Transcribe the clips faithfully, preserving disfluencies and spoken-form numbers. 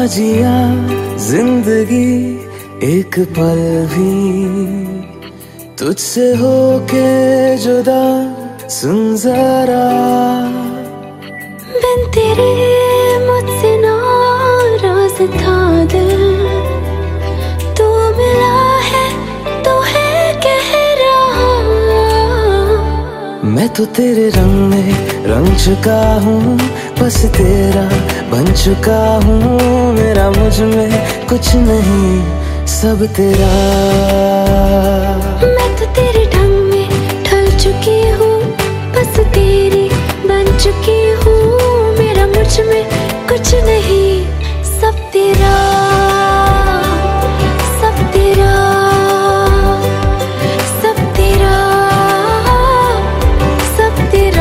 जिया जिंदगी एक पल भी तुझसे होके जुदा, सुन जरा बिन तेरे मुझसे नाराज था दिल, तू मिला है तो है कह रहा। मैं तो तेरे रंग में रंग चुका हूँ, बस तेरा बन चुका हूँ। मेरा मुझ में कुछ नहीं, सब तेरा। मैं तो तेरे ढंग में ढल चुकी हूँ, बस तेरी बन चुकी हूँ। मेरा मुझ में कुछ नहीं, सब तेरा, सब तेरा, सब तेरा, सब तेरा।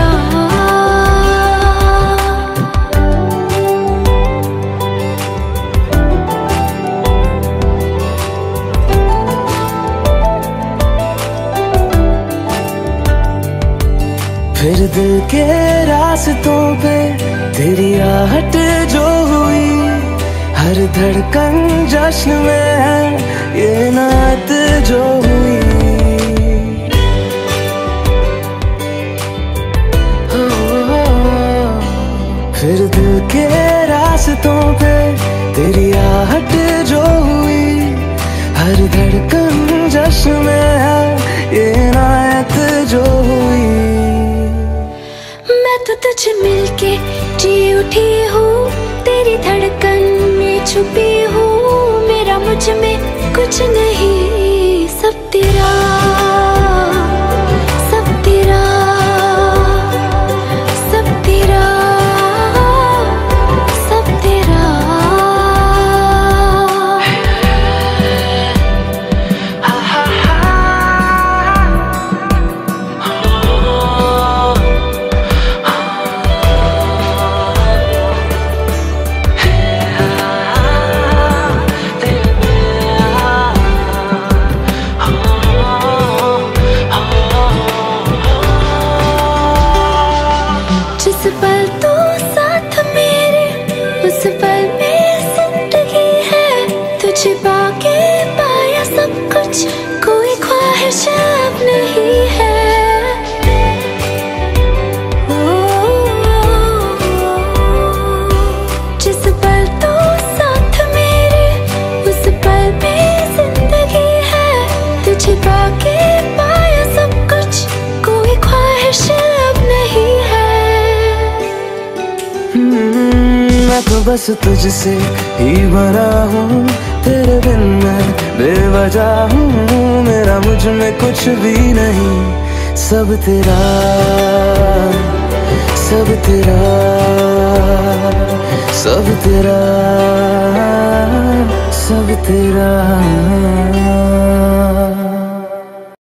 फिर दिल के रास्तों पे तेरी आहट जो हुई, हर धड़कन जश्न में है ये नात जो हुई। हो, हो, फिर दिल के रास्तों पे तेरी आहट जो हुई, हर धड़कन जश्न में है ये नात जो हुई। मैं तो तुझे मिलके जी उठी हूँ, तेरी धड़कन में छुपी हूँ। मेरा मुझ में कुछ नहीं, सब तेरा, सब तेरा, सब तेरा, सब तेरा। जिस पल तू साथ मेरे, उस पल में जिंदगी है। तुझे पाके पाया सब कुछ, कोई ख्वाहिश अब नहीं है। जिस पल तू साथ मेरे, उस पल में जिंदगी है। तुझे पाके पाया सब कुछ, कोई ख्वाहिश अब नहीं है। मैं तो बस तुझसे ही बना हूँ, तेरे बिन मैं बेवजह हूँ। मेरा मुझ में कुछ भी नहीं, सब तेरा, सब तेरा, सब तेरा, सब तेरा।